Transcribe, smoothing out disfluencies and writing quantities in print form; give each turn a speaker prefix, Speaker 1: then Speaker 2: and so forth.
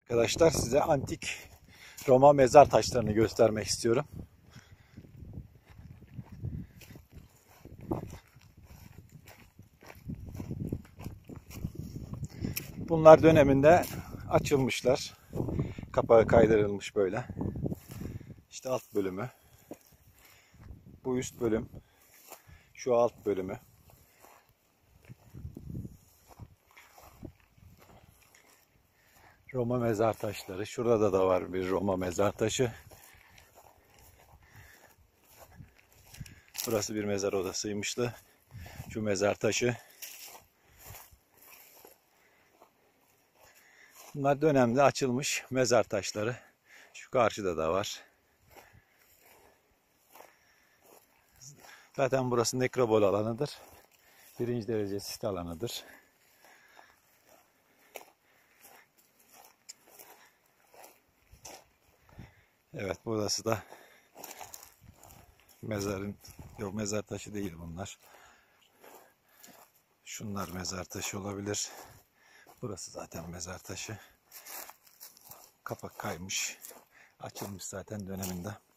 Speaker 1: Arkadaşlar size antik Roma mezar taşlarını göstermek istiyorum. Bunlar döneminde açılmışlar. Kapağı kaydırılmış böyle. İşte alt bölümü. Bu üst bölüm. Şu alt bölümü. Roma mezar taşları. Şurada da var bir Roma mezar taşı. Burası bir mezar odasıymıştı. Şu mezar taşı. Bunlar dönemde açılmış mezar taşları. Şu karşıda da var. Zaten burası nekropol alanıdır. Birinci derece sit alanıdır. Evet, burası da mezar taşı değil bunlar. Şunlar mezar taşı olabilir. Burası zaten mezar taşı. Kapak kaymış. Açılmış zaten döneminde.